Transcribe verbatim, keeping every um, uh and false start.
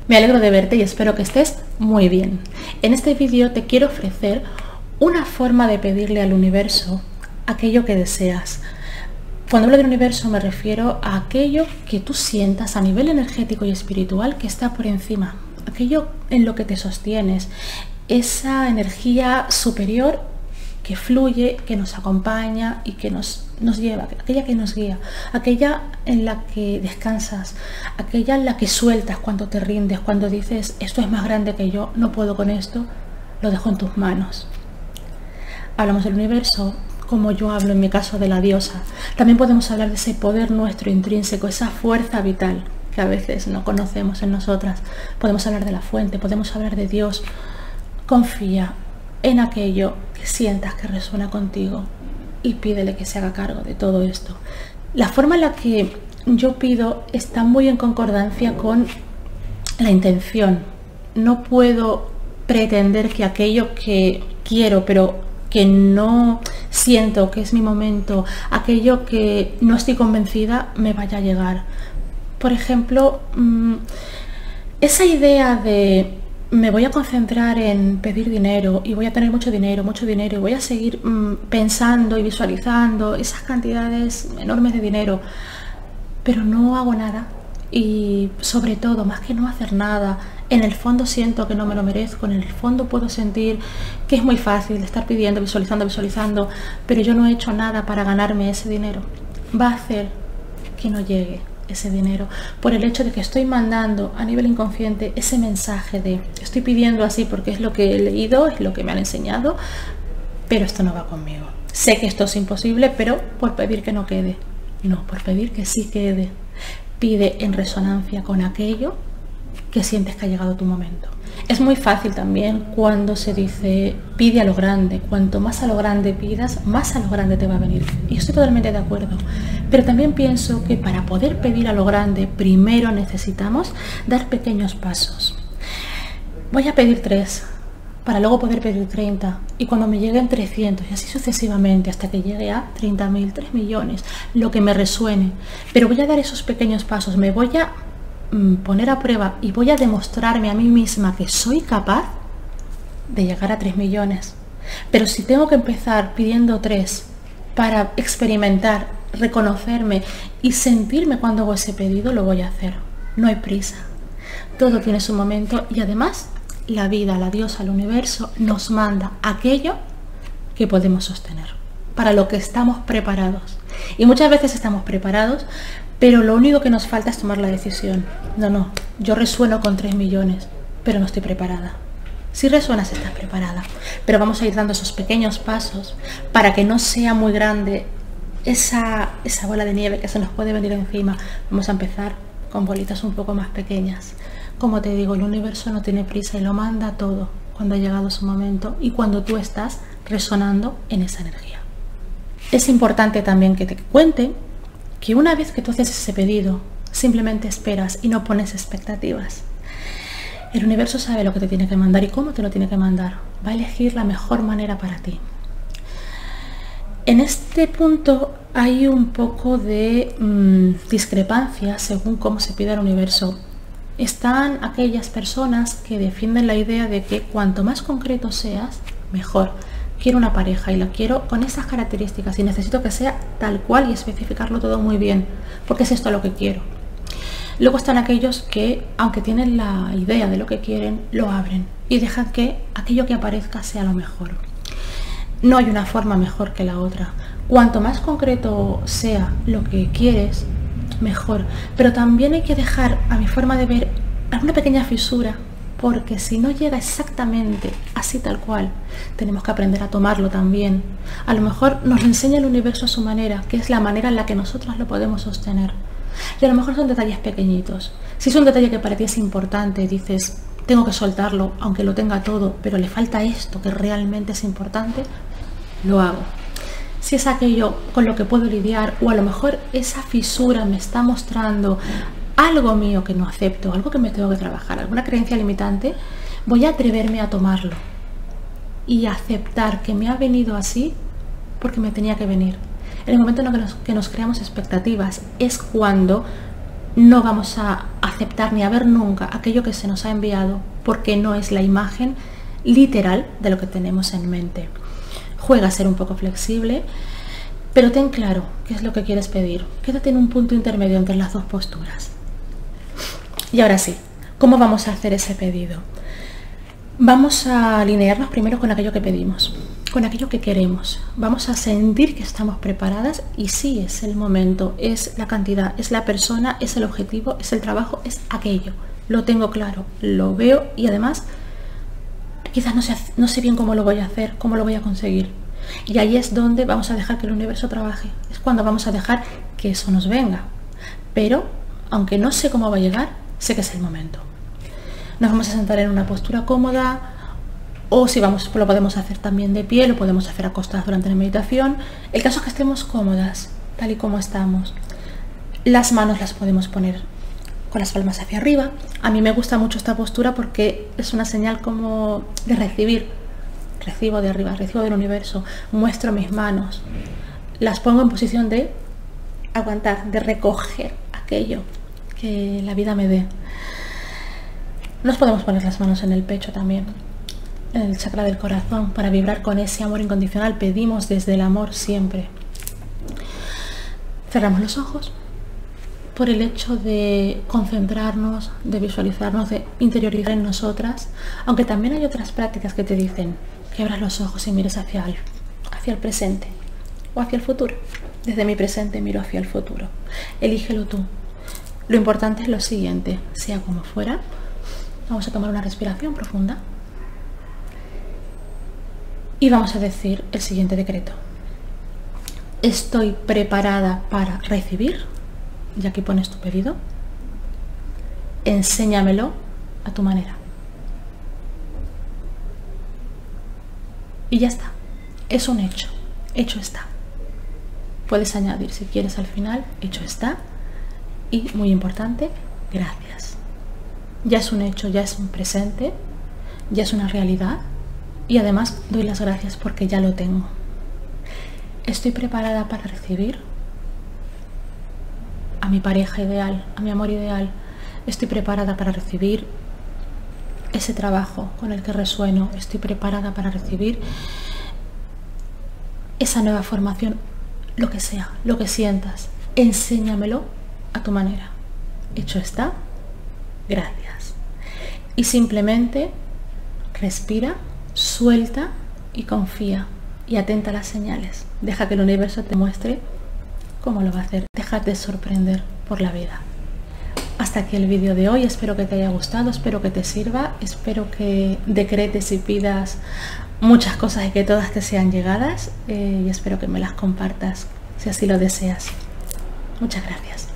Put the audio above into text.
Me alegro de verte y espero que estés muy bien. En este vídeo te quiero ofrecer una forma de pedirle al universo aquello que deseas. Cuando hablo del universo me refiero a aquello que tú sientas a nivel energético y espiritual que está por encima, aquello en lo que te sostienes, esa energía superior que fluye, que nos acompaña y que nos, nos lleva, aquella que nos guía, aquella en la que descansas, aquella en la que sueltas cuando te rindes, cuando dices esto es más grande que yo, no puedo con esto, lo dejo en tus manos. Hablamos del universo como yo hablo en mi caso de la diosa. También podemos hablar de ese poder nuestro intrínseco, esa fuerza vital que a veces no conocemos en nosotras. Podemos hablar de la fuente, podemos hablar de Dios. Confía en aquello que sientas que resuena contigo y pídele que se haga cargo de todo esto. La forma en la que yo pido está muy en concordancia con la intención. No puedo pretender que aquello que quiero pero que no siento que es mi momento, aquello que no estoy convencida me vaya a llegar. Por ejemplo, esa idea de me voy a concentrar en pedir dinero y voy a tener mucho dinero, mucho dinero y voy a seguir mmm, pensando y visualizando esas cantidades enormes de dinero, pero no hago nada y sobre todo, más que no hacer nada, en el fondo siento que no me lo merezco, en el fondo puedo sentir que es muy fácil estar pidiendo, visualizando, visualizando, pero yo no he hecho nada para ganarme ese dinero. Va a hacer que no llegue ese dinero por el hecho de que estoy mandando a nivel inconsciente ese mensaje de estoy pidiendo así porque es lo que he leído, es lo que me han enseñado, pero esto no va conmigo. Sé que esto es imposible, pero por pedir que no quede, no, por pedir que sí quede. Pide en resonancia con aquello que sientes que ha llegado tu momento. Es muy fácil también cuando se dice pide a lo grande. Cuanto más a lo grande pidas, más a lo grande te va a venir. Y estoy totalmente de acuerdo. Pero también pienso que para poder pedir a lo grande, primero necesitamos dar pequeños pasos. Voy a pedir tres, para luego poder pedir treinta. Y cuando me lleguen trescientos, y así sucesivamente, hasta que llegue a treinta mil, tres millones, lo que me resuene. Pero voy a dar esos pequeños pasos, me voy a poner a prueba y voy a demostrarme a mí misma que soy capaz de llegar a tres millones. Pero si tengo que empezar pidiendo tres para experimentar, reconocerme y sentirme cuando hago ese pedido, lo voy a hacer. No hay prisa. Todo tiene su momento y además la vida, la diosa, el universo nos manda aquello que podemos sostener, para lo que estamos preparados. Y muchas veces estamos preparados, pero lo único que nos falta es tomar la decisión. No, no, yo resueno con tres millones, pero no estoy preparada. Si resuenas, estás preparada, pero vamos a ir dando esos pequeños pasos para que no sea muy grande esa, esa bola de nieve que se nos puede venir encima. Vamos a empezar con bolitas un poco más pequeñas. Como te digo, el universo no tiene prisa y lo manda todo cuando ha llegado su momento y cuando tú estás resonando en esa energía. Es importante también que te cuente que una vez que tú haces ese pedido, simplemente esperas y no pones expectativas. El universo sabe lo que te tiene que mandar y cómo te lo tiene que mandar. Va a elegir la mejor manera para ti. En este punto hay un poco de mmm, discrepancia según cómo se pide al universo. Están aquellas personas que defienden la idea de que cuanto más concreto seas, mejor. Quiero una pareja y la quiero con esas características y necesito que sea tal cual y especificarlo todo muy bien, porque es esto lo que quiero. Luego están aquellos que, aunque tienen la idea de lo que quieren, lo abren y dejan que aquello que aparezca sea lo mejor. No hay una forma mejor que la otra. Cuanto más concreto sea lo que quieres, mejor. Pero también hay que dejar, a mi forma de ver, alguna pequeña fisura, porque si no llega exactamente así tal cual, tenemos que aprender a tomarlo también. A lo mejor nos lo enseña el universo a su manera, que es la manera en la que nosotros lo podemos sostener. Y a lo mejor son detalles pequeñitos. Si es un detalle que para ti es importante, dices, tengo que soltarlo, aunque lo tenga todo, pero le falta esto que realmente es importante, lo hago. Si es aquello con lo que puedo lidiar, o a lo mejor esa fisura me está mostrando algo mío que no acepto, algo que me tengo que trabajar, alguna creencia limitante, voy a atreverme a tomarlo y a aceptar que me ha venido así porque me tenía que venir. En el momento en el que nos, que nos creamos expectativas es cuando no vamos a aceptar ni a ver nunca aquello que se nos ha enviado, porque no es la imagen literal de lo que tenemos en mente. Juega a ser un poco flexible, pero ten claro qué es lo que quieres pedir. Quédate en un punto intermedio entre las dos posturas. Y ahora sí, ¿cómo vamos a hacer ese pedido? Vamos a alinearnos primero con aquello que pedimos, con aquello que queremos. Vamos a sentir que estamos preparadas y sí, es el momento, es la cantidad, es la persona, es el objetivo, es el trabajo, es aquello. Lo tengo claro, lo veo y además quizás no sé, no sé bien cómo lo voy a hacer, cómo lo voy a conseguir. Y ahí es donde vamos a dejar que el universo trabaje. Es cuando vamos a dejar que eso nos venga. Pero, aunque no sé cómo va a llegar, sé que es el momento. Nos vamos a sentar en una postura cómoda, o si vamos, lo podemos hacer también de pie, lo podemos hacer acostadas durante la meditación. El caso es que estemos cómodas, tal y como estamos. Las manos las podemos poner con las palmas hacia arriba. A mí me gusta mucho esta postura porque es una señal como de recibir. Recibo de arriba, recibo del universo, muestro mis manos, las pongo en posición de aguantar, de recoger aquello que la vida me dé. Nos podemos poner las manos en el pecho también, en el chakra del corazón, para vibrar con ese amor incondicional. Pedimos desde el amor siempre. Cerramos los ojos por el hecho de concentrarnos, de visualizarnos, de interiorizar en nosotras, aunque también hay otras prácticas que te dicen que abras los ojos y mires hacia el, hacia el presente o hacia el futuro. Desde mi presente miro hacia el futuro. Elígelo tú. Lo importante es lo siguiente, sea como fuera. Vamos a tomar una respiración profunda y vamos a decir el siguiente decreto. Estoy preparada para recibir, y aquí pones tu pedido. Enséñamelo a tu manera. Y ya está, es un hecho, hecho está. Puedes añadir si quieres al final, hecho está. Y muy importante, gracias. Ya es un hecho, ya es un presente, ya es una realidad. Y además doy las gracias porque ya lo tengo. Estoy preparada para recibir a mi pareja ideal, a mi amor ideal. Estoy preparada para recibir ese trabajo con el que resueno. Estoy preparada para recibir esa nueva formación, lo que sea, lo que sientas. Enséñamelo a tu manera. Hecho está, gracias. Y simplemente respira, suelta y confía. Y atenta a las señales. Deja que el universo te muestre cómo lo va a hacer. Déjate sorprender por la vida. Hasta aquí el vídeo de hoy. Espero que te haya gustado, espero que te sirva, espero que decretes y pidas muchas cosas y que todas te sean llegadas, eh, y espero que me las compartas si así lo deseas. Muchas gracias.